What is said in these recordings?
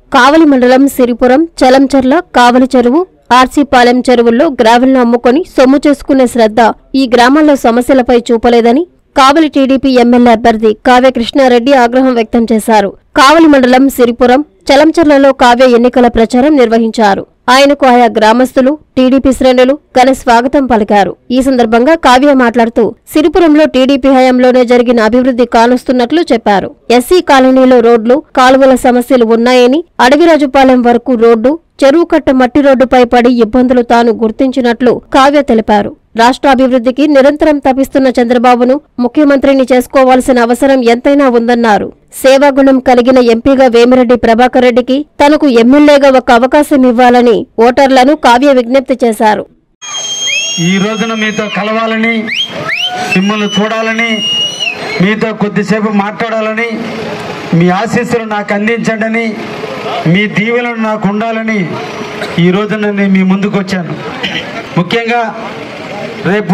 కావలి మండలం సిరిపురం, చలంచర్ల, కావలి చెరువు, ఆర్సీపాలెం చెరువుల్లో గ్రావెల్ను అమ్ముకొని సొమ్ము చేసుకునే శ్రద్ధ ఈ గ్రామాల్లో సమస్యలపై చూపలేదని కావలి టీడీపీ ఎమ్మెల్యే అభ్యర్థి కావ్య కృష్ణారెడ్డి ఆగ్రహం వ్యక్తం చేశారు. కావలి మండలం సిరిపురం, చలంచర్లలో కావ్య ఎన్నికల ప్రచారం నిర్వహించారు. ఆయనకు ఆయా గ్రామస్తులు, టీడీపీ శ్రేణులు ఘన స్వాగతం పలికారు. ఈ సందర్భంగా కావ్య మాట్లాడుతూ సిరిపురంలో టీడీపీ హయాంలోనే జరిగిన అభివృద్ధి కానొస్తున్నట్లు చెప్పారు. ఎస్సీ కాలనీలో రోడ్లు, కాలువల సమస్యలు ఉన్నాయని, అడవిరాజుపాలెం వరకు రోడ్డు, చెరువు కట్ట మట్టి రోడ్డుపై పడి ఇబ్బందులు తాను గుర్తించినట్లు కావ్య తెలిపారు. రాష్ట్ర అభివృద్ధికి నిరంతరం తపిస్తున్న చంద్రబాబును ముఖ్యమంత్రిని చేసుకోవాల్సిన అవసరం ఎంతైనా ఉందన్నారు. సేవాగుణం కలిగిన ఎంపీగా వేమిరెడ్డి ప్రభాకర్ రెడ్డికి తనకు ఎమ్మెల్యేగా ఒక అవకాశం ఇవ్వాలని ఓటర్లను కావ్య విజ్ఞప్తి చేశారు. ఈ రోజున మీతో కలవాలని, మిమ్మల్ని చూడాలని, మీతో కొద్దిసేపు మాట్లాడాలని, మీ ఆశీస్సులు నాకు అందించండి, మీ దీవెనలు నాకు ఉండాలని ఈ రోజున నేను మీ ముందుకు వచ్చాను. ముఖ్యంగా రేపు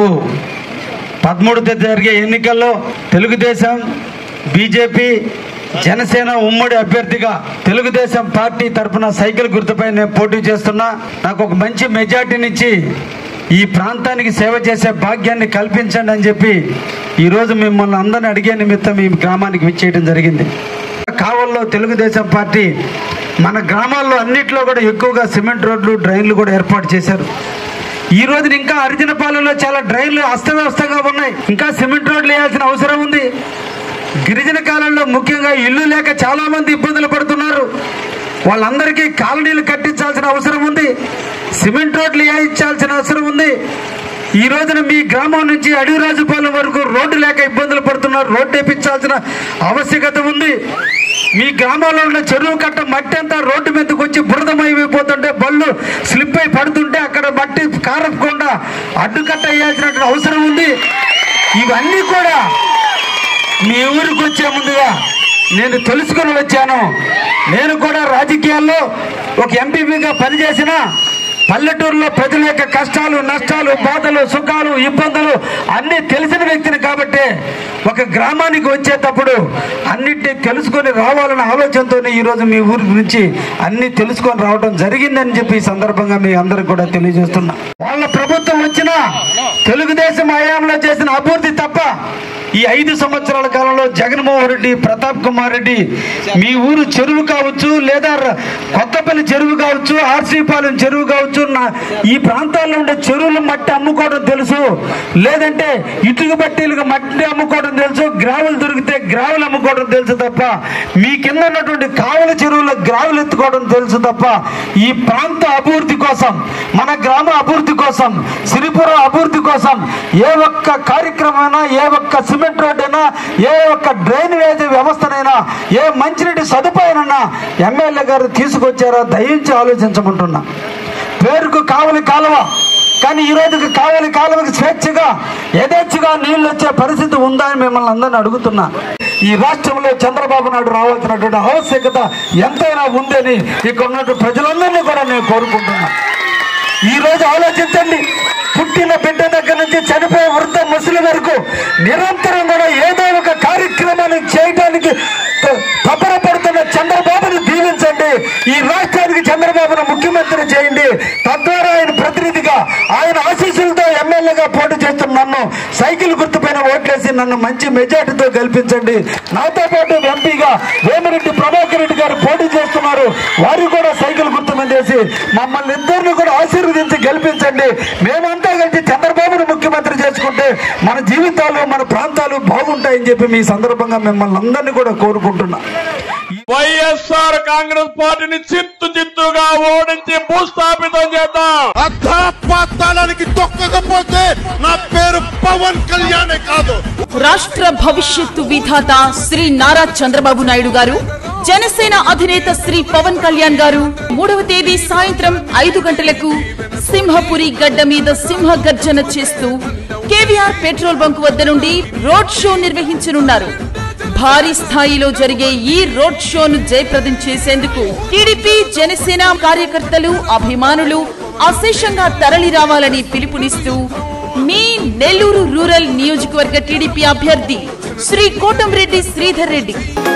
13వ జరిగే ఎన్నికల్లో తెలుగుదేశం, బీజేపీ, జనసేన ఉమ్మడి అభ్యర్థిగా తెలుగుదేశం పార్టీ తరఫున సైకిల్ గుర్తుపై నేను పోటీ చేస్తున్నా. నాకు ఒక మంచి మెజార్టీనిచ్చి ఈ ప్రాంతానికి సేవ చేసే భాగ్యాన్ని కల్పించండి అని చెప్పి ఈరోజు మిమ్మల్ని అందరిని అడిగే నిమిత్తం ఈ గ్రామానికి విచ్చేయడం జరిగింది. కావల్లో తెలుగుదేశం పార్టీ మన గ్రామాల్లో అన్నిట్లో కూడా ఎక్కువగా సిమెంట్ రోడ్లు, డ్రైన్లు కూడా ఏర్పాటు చేశారు. ఈ రోజున ఇంకా అరిజనపాలెంలో చాలా డ్రైన్లు అస్తవ్యస్తంగా ఉన్నాయి. ఇంకా సిమెంట్ రోడ్లు వేయాల్సిన అవసరం ఉంది. గిరిజన కాలంలో ముఖ్యంగా ఇల్లు లేక చాలా మంది ఇబ్బందులు పడుతున్నారు. వాళ్ళందరికీ కాలనీలు కట్టించాల్సిన అవసరం ఉంది. సిమెంట్ రోడ్లు వేయించాల్సిన అవసరం ఉంది. ఈ రోజున మీ గ్రామం నుంచి అడవిరాజుపాలెం వరకు రోడ్డు లేక ఇబ్బందులు పడుతున్నారు. రోడ్డు వేయించాల్సిన ఆవశ్యకత ఉంది. మీ గ్రామంలో ఉన్న చెరువు కట్ట మట్టి అంతా రోడ్డు మీదకి వచ్చి బురదమైపోతుంటే, బళ్ళు స్లిప్ అయి పడుతుంటే అక్కడ మట్టి కారకుండా అడ్డుకట్ట వేయాల్సినటువంటి అవసరం ఉంది. ఇవన్నీ కూడా మీ ఊరికి వచ్చే ముందుగా నేను తెలుసుకుని వచ్చాను. నేను కూడా రాజకీయాల్లో ఒక ఎంపీగా పనిచేసిన పల్లెటూరులో ప్రజల యొక్క కష్టాలు, నష్టాలు, బాధలు, సుఖాలు, ఇబ్బందులు అన్నీ తెలిసిన వ్యక్తిని కాబట్టి ఒక గ్రామానికి వచ్చేటప్పుడు అన్నిటినీ తెలుసుకొని రావాలన్న ఆలోచనతో ఈరోజు మీ ఊరి గురించి అన్ని తెలుసుకొని రావడం జరిగిందని చెప్పి ఈ సందర్భంగా మీ అందరికి కూడా తెలియజేస్తున్నా. వాళ్ళ ప్రభుత్వం వచ్చినా తెలుగుదేశం హయాంలో చేసిన అభివృద్ధి తప్ప ఈ 5 సంవత్సరాల కాలంలో జగన్మోహన్ రెడ్డి, ప్రతాప్ కుమార్ రెడ్డి మీ ఊరు చెరువు కావచ్చు, లేదా కొత్తపల్లి చెరువు కావచ్చు, ఆర్సీపాలెం చెరువు కావచ్చు, ఈ ప్రాంతాల్లో ఉండే చెరువులు మట్టి అమ్ముకోవడం తెలుసు, లేదంటే ఇటుక బట్టీలుగా మట్టి అమ్ముకోవడం తెలుసు, గ్రావెల్ దొరికితే గ్రావెల్ అమ్ముకోవడం తెలుసు తప్ప మీ కింద ఉన్నటువంటి కావలి చెరువులో గ్రావెల్ ఎత్తుకోవడం తెలుసు తప్ప ఈ ప్రాంత అభివృద్ధి కోసం, మన గ్రామ అభివృద్ధి కోసం, సిరిపురం అభివృద్ధి కోసం ఏ ఒక్క కార్యక్రమమైనా, ఏ ఒక్క సిమెంట్ రోడ్ అయినా, ఏ ఒక్క డ్రైనేజ్ వ్యవస్థనైనా, ఏ మంచినీటి సదుపాయానైనా ఎమ్మెల్యే గారు తీసుకొచ్చారో దయించి ఆలోచించమంటున్నా. పేరుకు కావలి కాలువ, కానీ ఈ రోజుకి కావలి కాలువకి స్వేచ్ఛగా యథేచ్ఛగా నీళ్లు వచ్చే పరిస్థితి ఉందా అని మిమ్మల్ని అందరినీ అడుగుతున్నా. ఈ రాష్ట్రంలో చంద్రబాబు నాయుడు రావాల్సినటువంటి ఆవశ్యకత ఎంతైనా ఉందని ఇక్కడ ఉన్నటువంటి ప్రజలందరినీ కూడా నేను కోరుకుంటున్నా. ఈ రోజు ఆలోచించండి. పుట్టిన బిడ్డ దగ్గర నుంచి చనిపోయే వృద్ధ ముసలి వరకు నిరంతరం కూడా ఏదో ఒక కార్యక్రమాన్ని చేయడానికి తపనపడుతున్న చంద్రబాబుని దీవించండి. ఈ రాష్ట్రానికి చంద్రబాబును ముఖ్యమంత్రి చేయండి. తద్వారా ఆయన ప్రతినిధిగా, ఆయన ఆశీస్సులతో ఎమ్మెల్యేగా పోటీ చేస్తున్న నన్ను సైకిల్ గుర్తుపైన ఓట్లేసి నన్ను మంచి మెజార్టీతో గెలిపించండి. నాతో పాటు ఎంపీగా వేమిరెడ్డి ప్రభాకర్ రెడ్డి గారు పోటీ చేస్తున్నారు. వారు కూడా సైకిల్ గుర్తు మీద వేసి మమ్మల్ని ఇద్దరిని కూడా ఆశీర్వదించి గెలిపించండి. మేమంతా కలిసి చంద్రబాబును ముఖ్యమంత్రి చేసుకుంటే మన జీవితాలు, మన ప్రాంతాలు బాగుంటాయని చెప్పి మీ సందర్భంగా మిమ్మల్ని అందరినీ కూడా కోరుకుంటున్నా. వైఎస్ఆర్ కాంగ్రెస్ పార్టీని చిత్తుగా ఓడించి భూస్థాపితం చేద్దాం. అర్థపాతాళానికి తొక్కకపోతే నా పేరు పవన్ కళ్యాణే కాదు. రాష్ట్ర భవిష్యత్తు విధాత శ్రీ నారా చంద్రబాబు నాయుడు గారు, జనసేన అధినేత శ్రీ పవన్ కళ్యాణ్ గారు 3వ తేదీ సాయంత్రం 5 గంటలకు సింహపురి గడ్డ మీద సింహ గర్జన చేస్తూ కేవీఆర్ పెట్రోల్ బంక్ వద్ద నుండి రోడ్ షో నిర్వహించనున్నారు. భారీ స్థాయిలో జరిగే ఈ రోడ్ షోను జయప్రదం చేసేందుకు టీడీపీ, జనసేన కార్యకర్తలు, అభిమానులు అశేషంగా తరలి రావాలని పిలుపునిస్తూ మీ నెల్లూరు రూరల్ నియోజకవర్గ టీడీపీ అభ్యర్థి శ్రీ కోటంరెడ్డి శ్రీధర్ రెడ్డి.